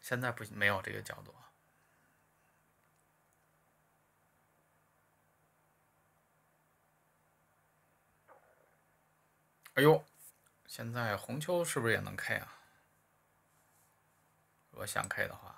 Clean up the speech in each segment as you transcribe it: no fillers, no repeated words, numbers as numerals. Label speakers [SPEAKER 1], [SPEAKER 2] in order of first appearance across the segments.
[SPEAKER 1] 现在不没有这个角度。哎呦，现在红球是不是也能 K 啊？如果想 K 的话，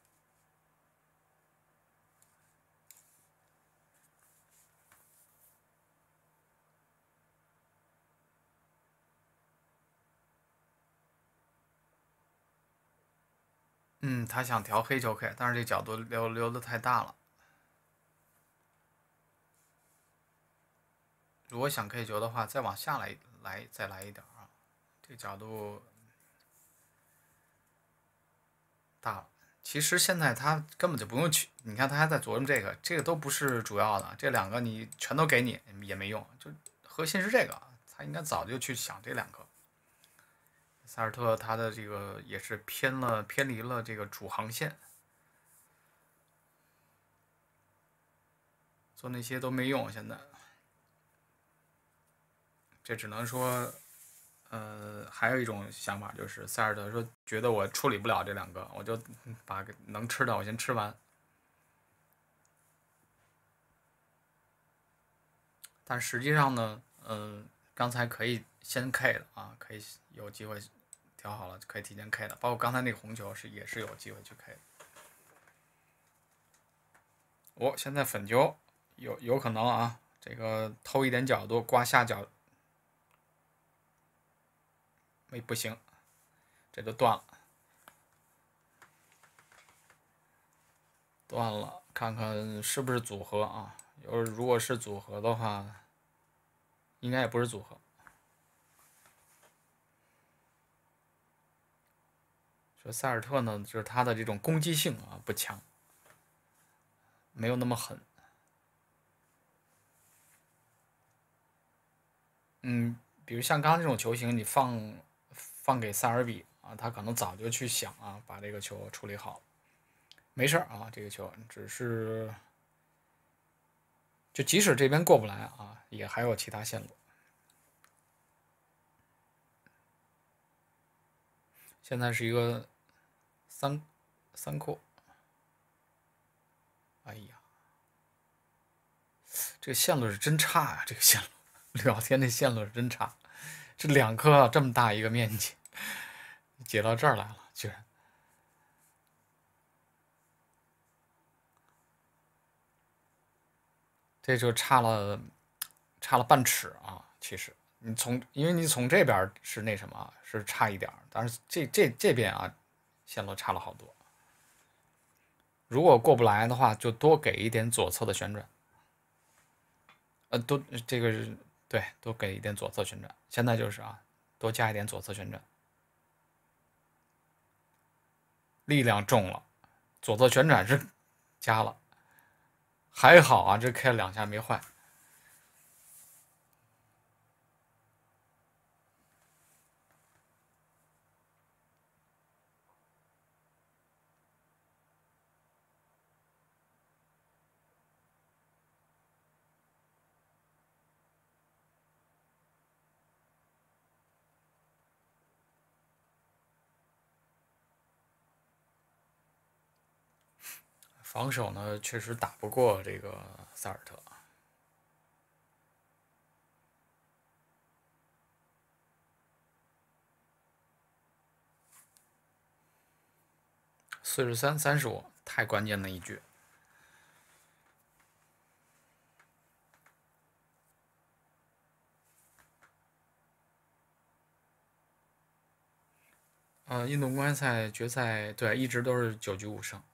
[SPEAKER 1] 他想调黑球 K，但是这角度留的太大了。如果想 K 球的话，再往下再来一点啊，这角度大了。其实现在他根本就不用去，你看他还在琢磨这个，这个都不是主要的，这两个你全都给你也没用，就核心是这个，他应该早就去想这两个。塞尔特他的这个也是偏离了这个主航线，做那些都没用。现在，这只能说，还有一种想法就是塞尔特说觉得我处理不了这两个，我就把能吃的我先吃完。但实际上呢，刚才可以先 K 的啊，可以有机会调好了，可以提前 K 的，包括刚才那个红球也是有机会去 K 的。现在粉球有可能啊，这个偷一点角度刮下角，不行，这就断了，断了，看看是不是组合啊？如果是组合的话，应该也不是组合。说塞尔特呢，就是他的这种攻击性啊不强，没有那么狠。比如像刚刚这种球型，你放给塞尔比啊，他可能早就去想啊，把这个球处理好。没事啊，这个球只是就即使这边过不来啊，也还有其他线路。现在是一个三扣，哎呀，这个线路是真差呀、这个线路，聊天这线路是真差，这两颗啊这么大一个面积，解到这儿来了，居然。这就差了半尺啊！其实因为你从这边是那什么，是差一点，但是这边啊，线路差了好多。如果过不来的话，就多给一点左侧的旋转。多这个是对，多给一点左侧旋转。现在就是啊，多加一点左侧旋转，力量重了，左侧旋转是加了，还好啊，这开了2下没坏。防守呢，确实打不过这个塞尔特。43、35，太关键的一局。印度公开赛决赛对一直都是9局5胜，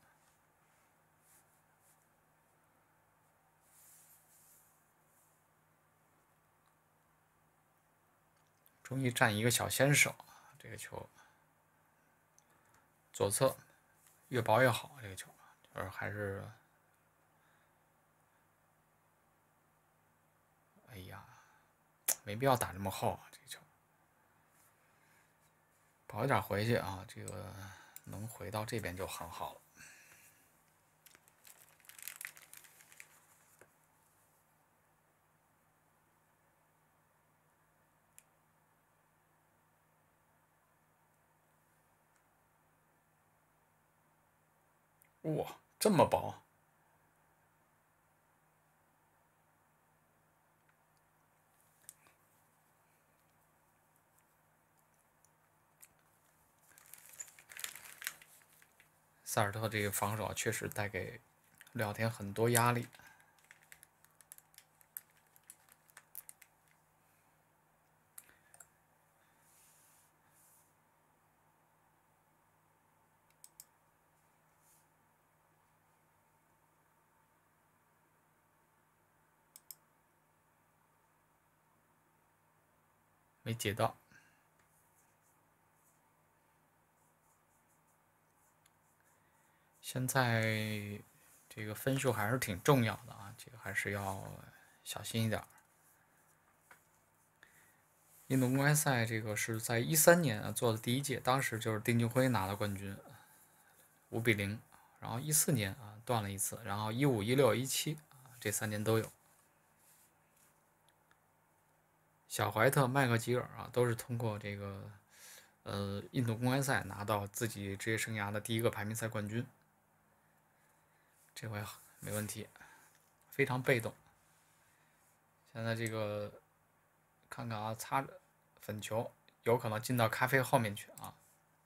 [SPEAKER 1] 终于占一个小先手。这个球左侧越薄越好，这个球就是还是，哎呀，没必要打这么厚啊，这个球薄一点回去啊，这个能回到这边就很好了。 哇，这么薄。塞尔特这个防守确实带给廖天很多压力。没解到。现在这个分数还是挺重要的啊，这个还是要小心一点。印度公开赛这个是在13年啊做的第一届，当时就是丁俊晖拿了冠军，5-0。然后14年啊断了一次，然后15、16、17啊这3年都有。小怀特、麦克吉尔啊都是通过这个印度公开赛拿到自己职业生涯的第一个排名赛冠军。这回没问题，非常被动。现在这个看看啊，擦着粉球有可能进到咖啡后面去啊，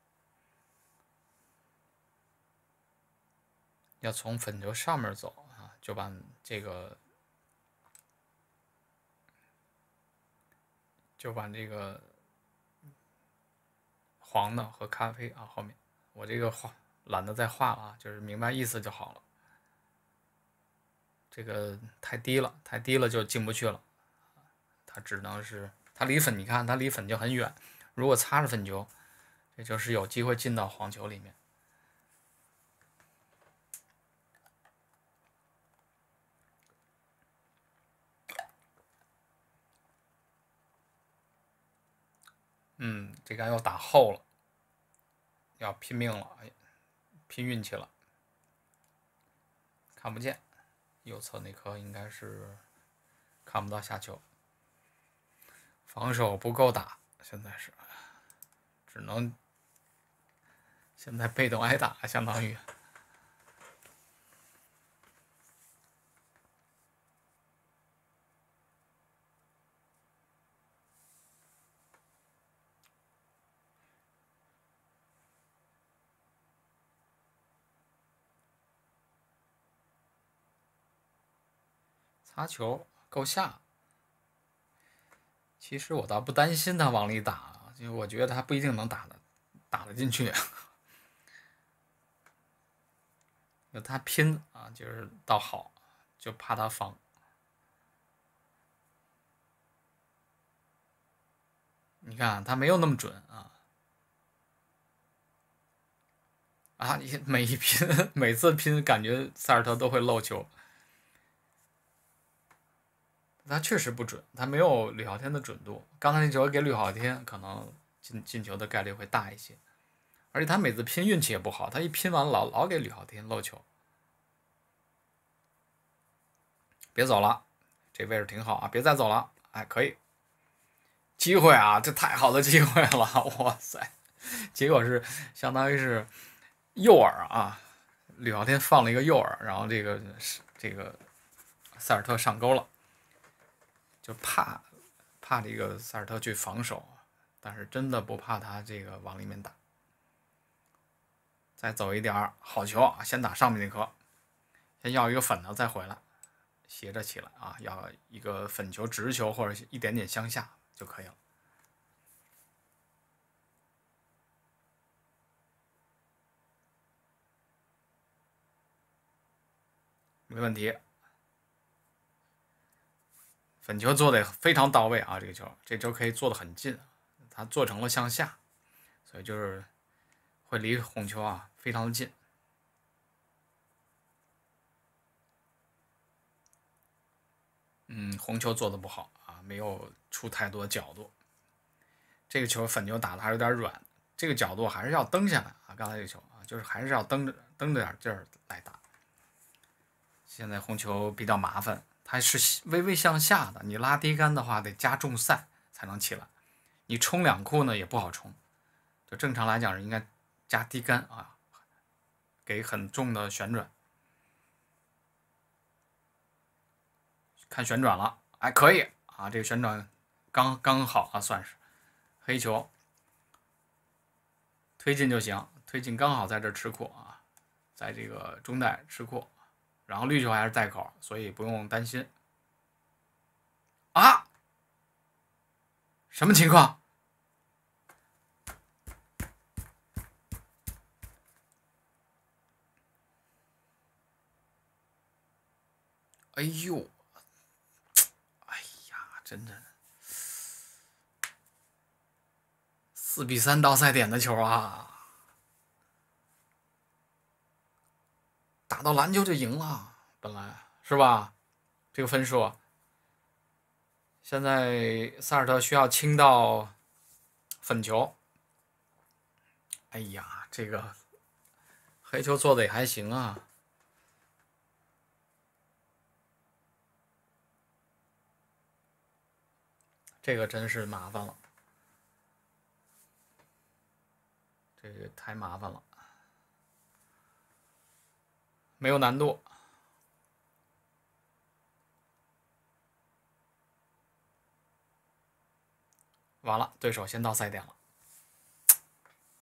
[SPEAKER 1] 要从粉球上面走啊，就把这个黄的和咖啡啊后面，我这个画懒得再画了啊，就是明白意思就好了。这个太低了，太低了就进不去了。它只能是它离粉，你看它离粉就很远。如果擦着粉球，这就是有机会进到黄球里面。这杆要打厚了，要拼命了，拼运气了。看不见，右侧那颗应该是看不到下球。防守不够打，现在是只能现在被动挨打，相当于。擦球够下，其实我倒不担心他往里打，就我觉得他不一定能打得进去。就他拼啊，就是倒好，就怕他防。你看他没有那么准啊。你每一拼，每次拼，感觉塞尔特都会漏球。他确实不准，他没有吕昊天的准度。刚才那球给吕昊天，可能进球的概率会大一些。而且他每次拼运气也不好，他一拼完老给吕昊天漏球。别走了，这位置挺好啊，别再走了。哎，可以，机会啊，这太好的机会了，哇塞！结果是相当于是诱饵啊，吕昊天放了一个诱饵，然后这个塞尔特上钩了，就怕这个塞尔特去防守，但是真的不怕他这个往里面打。再走一点好球啊，先打上面那颗，先要一个粉的再回来，斜着起来啊，要一个粉球、直球或者一点点向下就可以了。没问题，粉球做的非常到位啊！这球可以做的很近，它做成了向下，所以就是会离红球啊非常的近。红球做的不好啊，没有出太多角度。这个球粉球打的还有点软，这个角度还是要蹬下来啊。刚才这个球啊，就是还是要蹬着点劲儿来打。现在红球比较麻烦，它是微微向下的，你拉低杆的话得加重赛才能起来，你冲两库呢也不好冲，就正常来讲是应该加低杆啊， 给很重的旋转，看旋转了，哎，可以啊，这个旋转刚好啊，算是黑球推进就行，推进刚好在这吃库啊，在这个中袋吃库，然后绿球还是带口，所以不用担心啊。什么情况？哎呦，哎呀，真的4比3到赛点的球啊，打到篮球就赢了，本来是吧？这个分数，现在萨尔特需要清到粉球。哎呀，这个黑球做的也还行啊。这个真是麻烦了，这个太麻烦了，没有难度。完了，对手先到赛点了。